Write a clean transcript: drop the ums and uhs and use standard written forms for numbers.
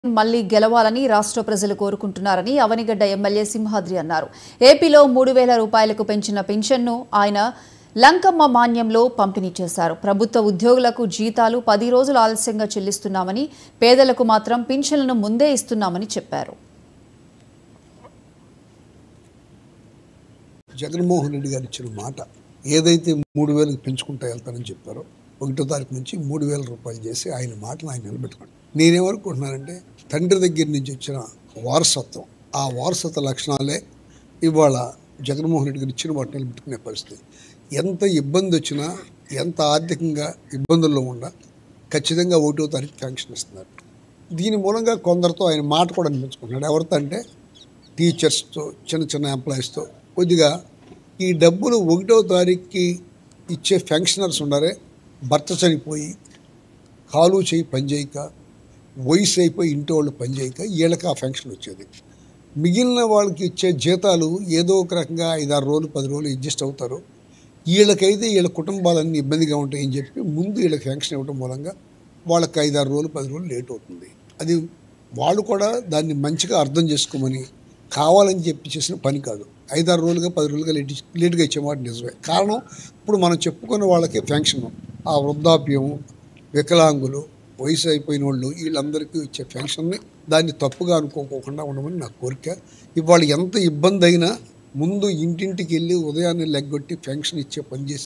మళ్లీ గెలవాలని రాష్ట్ర ప్రజలు కోరుకుంటున్నారని అవనిగడ్డ ఎమ్మెల్యే సింహాద్రి అన్నారు. ఏపీలో 3000 రూపాయలకు పెంచిన పెన్షన్ను ఆయన లంకమ్మ మాన్యంలో పంపిణీ చేశారు. ప్రభుత్వ ఉద్యోగులకు జీతాలు 10 రోజులు ఆలస్యంగా చెల్లిస్తున్నామని, పేదలకు మాత్రం పెన్షన్లను ముందే ఇస్తున్నామని చెప్పారు. జగన్మోహన్ రెడ్డి గారు ఇచ్చిన మాట ఏదైతే 3000కి పెంచుకుంటా వెళ్తానని చెప్పారో 1వ తారీఖు నుంచి 3000 రూపాయలు చేసి ఆయన మాటను ఆయన నిలబెట్టుకున్నాడు. నేనేమనుకుంటున్నానంటే తండ్రి దగ్గర నుంచి వచ్చిన వారసత్వం, ఆ వారసత్వ లక్షణాలే ఇవాళ జగన్మోహన్ రెడ్డి గారు ఇచ్చిన మాట నిలబెట్టుకునే పరిస్థితి. ఎంత ఇబ్బంది వచ్చినా, ఎంత ఆర్థికంగా ఇబ్బందుల్లో ఉన్నా ఖచ్చితంగా 1వ తారీఖు శాంక్షన్ ఇస్తున్నారు. దీని మూలంగా కొందరితో ఆయన మాట కూడా అనిపించుకుంటున్నాడు. ఎవరితో అంటే టీచర్స్తో, చిన్న చిన్న ఎంప్లాయీస్తో కొద్దిగా ఈ డబ్బులు 1వ తారీఖుకి ఇచ్చే పెన్షనర్స్ ఉన్నారే, భర్త చనిపోయి కాలు చేయి పనిచేయక, వయసు అయిపోయి ఇంటి వాళ్ళు పనిచేయక వీళ్ళకి ఆ పెన్షన్ వచ్చేది. మిగిలిన వాళ్ళకి ఇచ్చే జీతాలు ఏదో ఒక రకంగా 5-6 రోజులు 10 రోజులు అడ్జస్ట్ అవుతారు. వీళ్ళకైతే వీళ్ళ కుటుంబాలన్నీ ఇబ్బందిగా ఉంటాయని చెప్పి ముందు వీళ్ళకి పెన్షన్ ఇవ్వడం మూలంగా వాళ్ళకి 5-6 రోజులు 10 రోజులు లేట్ అవుతుంది. అది వాళ్ళు కూడా దాన్ని మంచిగా అర్థం చేసుకోమని కావాలని చెప్పి చేసిన పని కాదు. 5-6 రోజులుగా 10 రోజులుగా లేటుగా ఇచ్చేమాట నిజమే. కారణం ఇప్పుడు మనం చెప్పుకున్న వాళ్ళకి పెన్షన్, ఆ వృద్ధాప్యం, వికలాంగులు, వయసు అయిపోయిన వాళ్ళు వీళ్ళందరికీ ఇచ్చే పెన్షన్ని దాన్ని తప్పుగా అనుకోకుండా ఉండమని నా కోరిక. ఇవాళ ఎంత ఇబ్బంది అయినా ముందు ఇంటింటికి వెళ్ళి ఉదయాన్నే లెగ్గొట్టి పెన్షన్ ఇచ్చే పని చేసి